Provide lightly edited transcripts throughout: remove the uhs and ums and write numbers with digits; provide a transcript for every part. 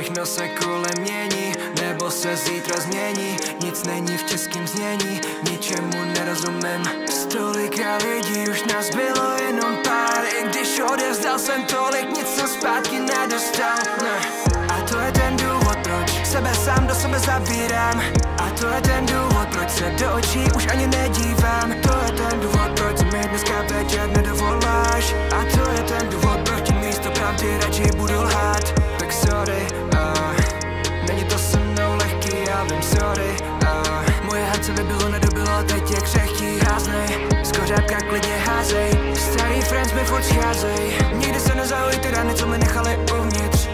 všechno se kolem mění, nebo se zítra změní. Nic není v českém znění, ničemu nerozumím. Stolika lidí už nás bylo jenom pár, i když odevzdal jsem tolik, nic jsem zpátky nedostal, ne. A to je ten důvod, proč sebe sám do sebe zabírám. A to je ten důvod, proč se do očí už ani nedívám. To je ten důvod, proč mi dneska večer nedovoláš. A to je ten důvod, proč ti místo pravdy radši budu lhát. Tak sorry, není to se mnou lehký, já vím, sorry. Moje herce vybilo, nedobilo, teď je křehký, háznej. Z kořápka klidně házej, starý friends mi furt scházej. Nikdy se nezahojí ty rany, co mi nechali uvnitř.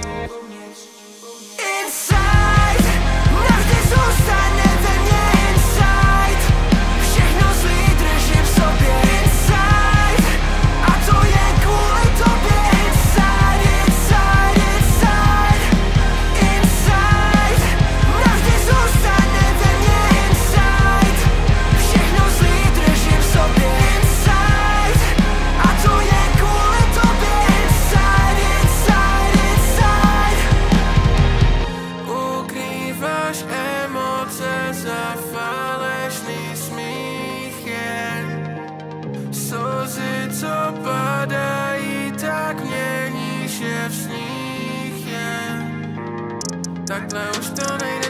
Co padají, tak měníš je v sníh, takhle už to nejde.